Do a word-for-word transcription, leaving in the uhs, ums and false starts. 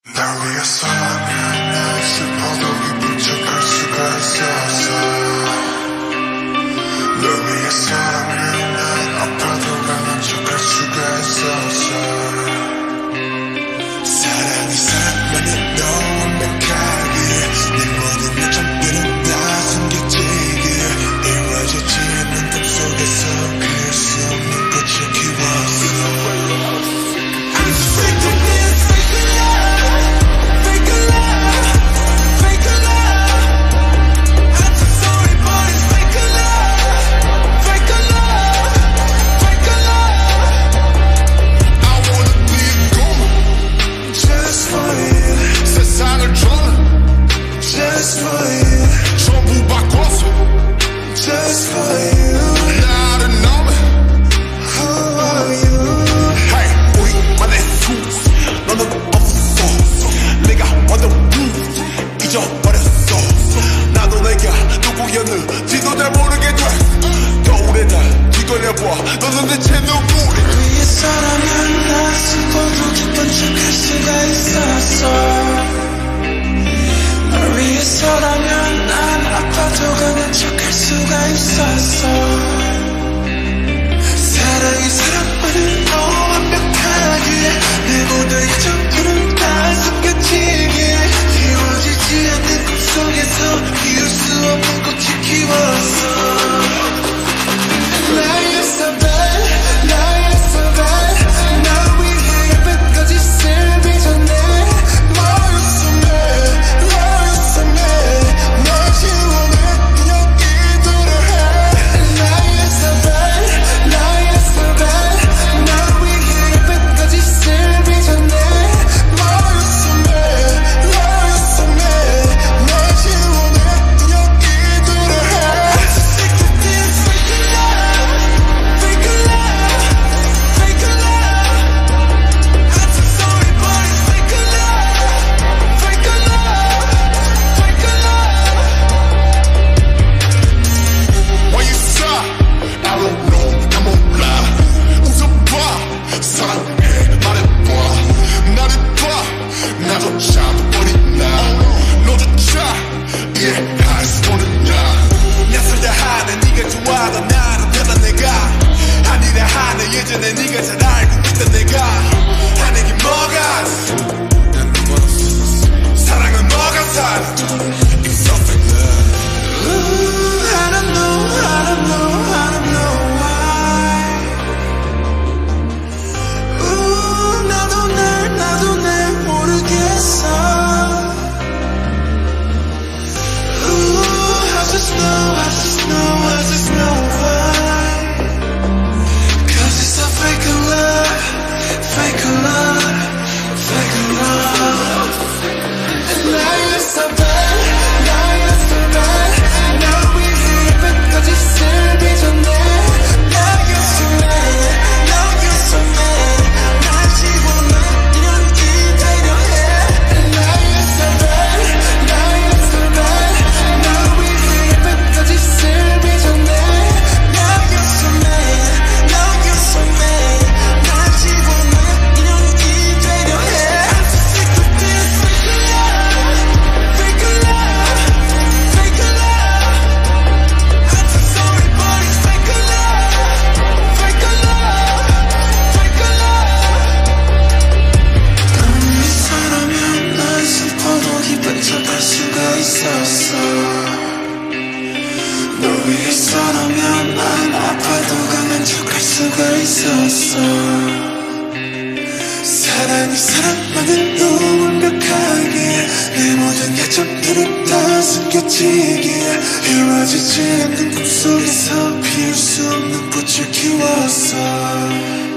날 위해서라면 난 슬퍼도 기쁜 척할 수가 있었어. 널 위해서라면 난 아파도 강한 척할 수가 있었어. 사랑이 사랑만은 너 완벽하게 내 모든 약점들은 다 숨겨지게 이루어지지 않는 꿈속에서 그릴 수 없는 꽃을 키웠어. Just for you, 전부 바꿨어. Just for you, 나를 너무. Who are you? Hey, 우리만의 rules, 너는 없어. 내가 완전 rules, 잊어버렸어. 나도 내가 누구였는지도 잘 모르게 돼. 거울에 날 뒤걸려봐, 너는 대체 누구래? 위에서라면 나 슬퍼도 기쁜 척할 수가 있었어. 위에서라면 난 아파도 강한 척할 수가 있었어. 사랑이 사랑만을 너 완벽하게 내 모든 약점들은 다 숨겨지게 이루어지지 않는 꿈속에서 피울 수 없는 꽃을 키웠어. 나였어 bad, 나였어 bad. 널 위해 예쁜 거짓을 빚어내. 예전에 네가 잘 알고 있던 내가 하는 게 뭐가 사랑은 뭐가 살아. It's so fake love. Ooh, I don't know, I don't know, I don't know why. Ooh, 나도 날, 나도 날 모르겠어. Ooh, I just know, I just know, I just know why. Fake love, fake love, fake love. Now you're so bad, now you're so bad. 널 위해 예쁜 거짓을 빚어내. Now you're so mad, now you're so mad. 날 집어넣으면 기다려 해. Now you're so bad, now you're so bad. 널 위해 예쁜 거짓을 빚어내. Now you're so mad, now you're so mad. 널 위해서라면 난 아파도 강한 척할 수가 있었어. 사랑이 사랑만을 너 완벽하게 내 모든 약점들은 다 숨겨지게 이루어지지 않는 꿈속에서 피울 수 없는 꽃을 키웠어.